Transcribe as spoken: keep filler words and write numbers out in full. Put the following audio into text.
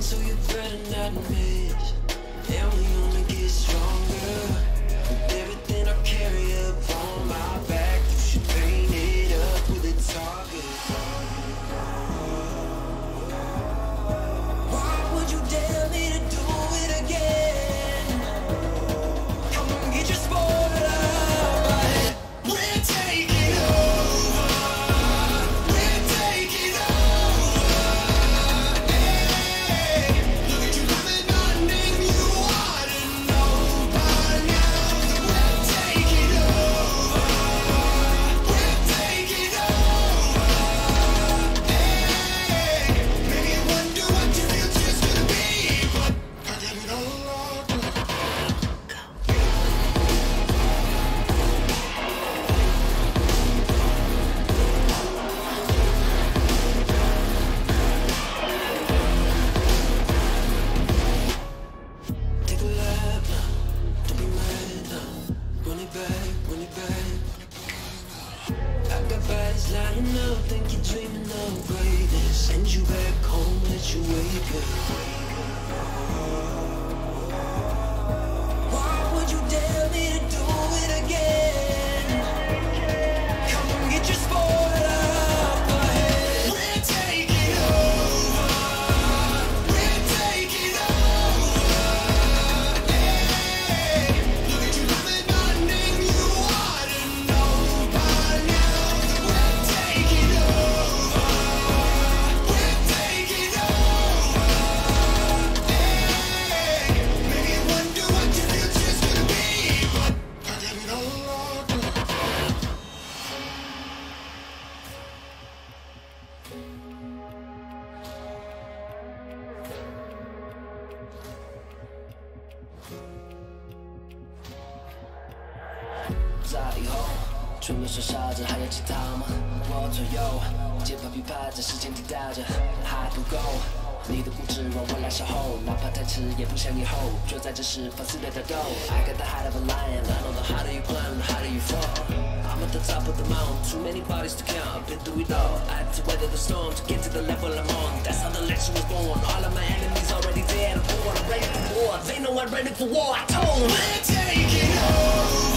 so you better not miss. And we only get stronger with everything I carry up on my back. You should paint it up with a target. Why would you dare me to do it again? Come on, get your sport up. We're taking over. We're taking over. Hey, look at you coming on, name you ought to know by now. We're taking over. We're taking over. Hey, maybe you wonder what your future's gonna be, but I got it all locked up. Take a lap now, don't be mad now. Run it back, run it back. I got bodies lying up, think you're dreaming of greatness. Send you back home, let you wake up. Why would you dare me to do it again? Come on, get your sport up ahead. We're taking over. We're taking over. Hey, look at you coming on, name you ought to know by now. We're taking over. We're taking over. Hey, maybe you wonder what your future's gonna be, but I got it all locked up.在以后，除了说笑着，还有其他吗？我左右，节拍琵琶着，时间滴答着，还不够。你的固执让我来守候，哪怕太迟也不想以后。就在这时放肆的打斗 I got the heart of a lion, I know the harder you climb, the harder you fall. I'm at the top of the mountain, too many bodies to count. I've been through it all, I had to weather the storm to get to the level I'm on. That's how the lecture was born. All of my enemies already dead. I'm born, I'm ready for war. They know I'm ready for war. I told them we're taking over.